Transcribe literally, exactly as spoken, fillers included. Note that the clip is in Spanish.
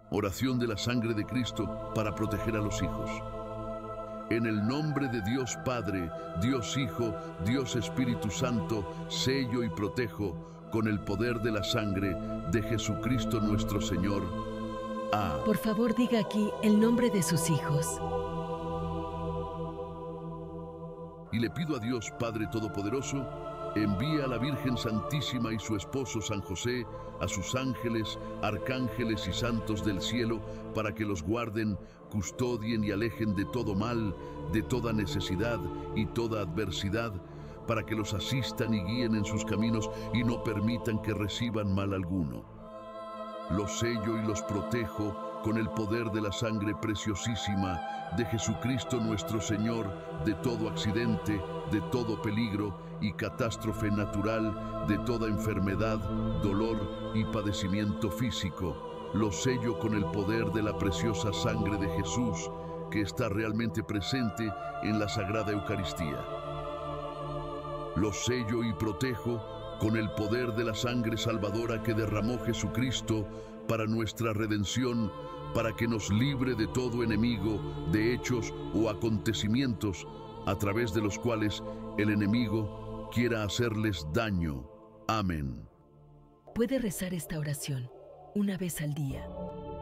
Oración de la sangre de Cristo para proteger a los hijos. En el nombre de Dios Padre, Dios Hijo, Dios Espíritu Santo, sello y protejo con el poder de la sangre de Jesucristo nuestro Señor. A. Por favor, diga aquí el nombre de sus hijos. Y le pido a Dios Padre Todopoderoso, envíe a la Virgen Santísima y su esposo San José, a sus ángeles, arcángeles y santos del cielo, para que los guarden, custodien y alejen de todo mal, de toda necesidad y toda adversidad, para que los asistan y guíen en sus caminos y no permitan que reciban mal alguno. Los sello y los protejo con el poder de la sangre preciosísima de Jesucristo nuestro Señor, de todo accidente, de todo peligro y catástrofe natural, de toda enfermedad, dolor y padecimiento físico. Los sello con el poder de la preciosa sangre de Jesús, que está realmente presente en la Sagrada Eucaristía. Los sello y protejo con el poder de la sangre salvadora que derramó Jesucristo para nuestra redención, para que nos libre de todo enemigo, de hechos o acontecimientos a través de los cuales el enemigo quiera hacerles daño. Amén. Puede rezar esta oración una vez al día.